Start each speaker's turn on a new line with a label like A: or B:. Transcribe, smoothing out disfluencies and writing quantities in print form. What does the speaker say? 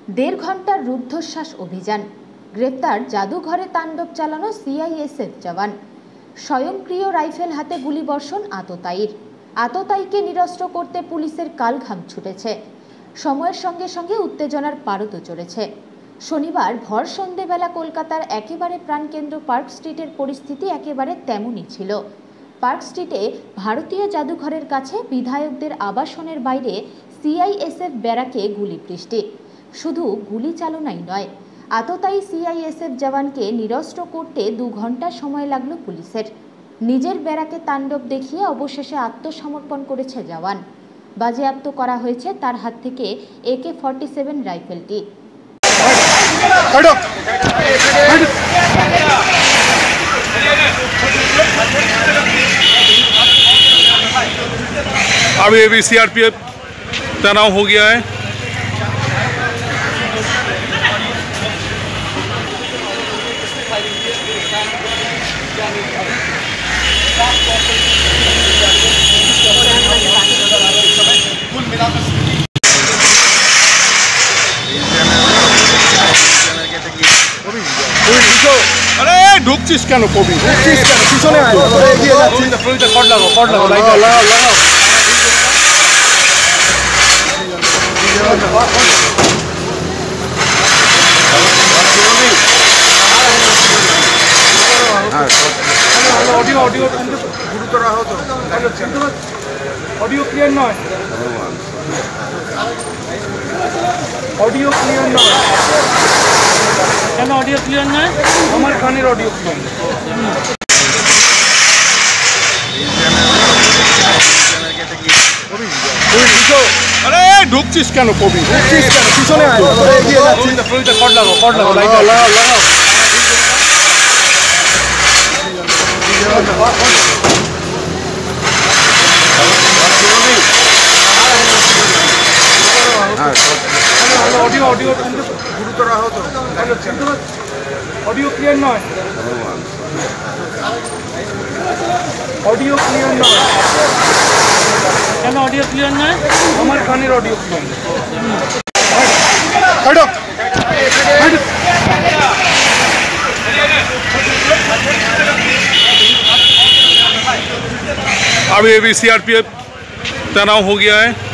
A: দেড় ঘন্টার রুদ্ধশ্বাস অভিযান, গ্রেপ্তার জাদুঘরে তাণ্ডব চালানো সিআইএসএফ জওয়ান, স্বয়ংক্রিয় রাইফেল হাতে গুলিবর্ষণ আততায়ীকে নিরস্ত্র করতে পুলিশের কালঘাম ছুটেছে। সময়ের সঙ্গে সঙ্গে উত্তেজনার পারদও চড়েছে। শনিবার ভর সন্ধেবেলা কলকাতার একেবারে প্রাণকেন্দ্র পার্ক স্ট্রিটের পরিস্থিতি একেবারে তেমনই ছিল। পার্ক স্ট্রিটে ভারতীয় জাদুঘরের কাছে বিধায়কদের আবাসনের বাইরে সিআইএসএফ ব্যারাকে গুলিবৃষ্টি। শুধু গুলি চালনাই নয়, আততায়ী সিআইএসএফ জওয়ানকে নিরস্ত্র করতে 2 ঘন্টা সময় লাগলো পুলিশের। নিজের ব্যারাকে তাণ্ডব দেখিয়ে অবশেষে আত্মসমর্পণ করেছে জওয়ান। বাজেয়াপ্ত করা হয়েছে তার হাত থেকে AK-47 রাইফেলটি।
B: अभी अभी सीआरपीएफ तनाव हो गया है। अरे ढुकছিস কেন কবি? ঢুকছিস কেন? পিছনে আয়, এগিয়ে যাচ্ছিস। ফ্লোরিতে কট লাগাও, লাগাও। অডিও গুরুতর আহত। অডিও ক্লিয়ার নয়, অডিও ক্লিয়ার নয়। কেন অডিও ক্লিয়ার নয়? আমার কানের অডিও ক্লিয়ার। আরে ঢুকছিস কেন কবি? ঢুকছিস কেন? পিছনে আয়, এগিয়ে যাচ্ছিস। ফ্লোরিতে কট লাগাও, লাগাও। অডিও গুরুতর আহত। অডিও ক্লিয়ার নয়, অডিও ক্লিয়ার নয়। কেন অডিও ক্লিয়ার নয়? আমার কানের অডিও ক্লিয়ার। अभी सीआरपीएफ तनाव हो गया है।